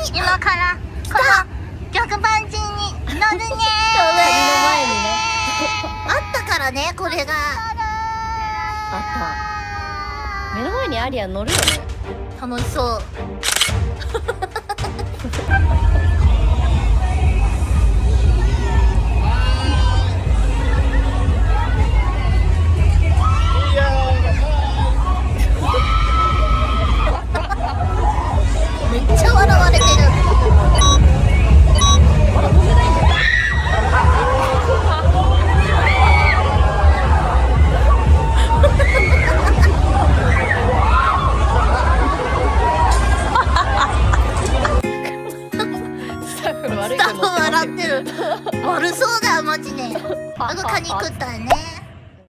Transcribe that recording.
今からこの逆バンジーに乗るねー。 カニの前にね。 あったからね、これが。 あった。目の前にアリア乗るよね。 楽しそう。